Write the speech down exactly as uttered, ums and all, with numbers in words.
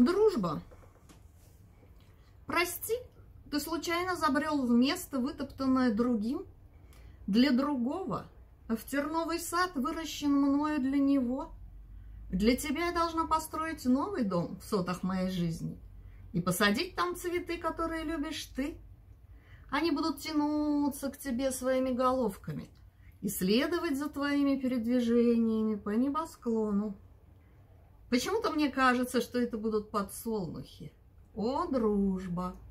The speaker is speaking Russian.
Дружба. Прости, ты случайно забрел в место, вытоптанное другим, для другого, а в терновый сад выращен мною для него. Для тебя я должна построить новый дом в сотах моей жизни и посадить там цветы, которые любишь ты. Они будут тянуться к тебе своими головками и следовать за твоими передвижениями по небосклону. Почему-то мне кажется, что это будут подсолнухи. О, дружба!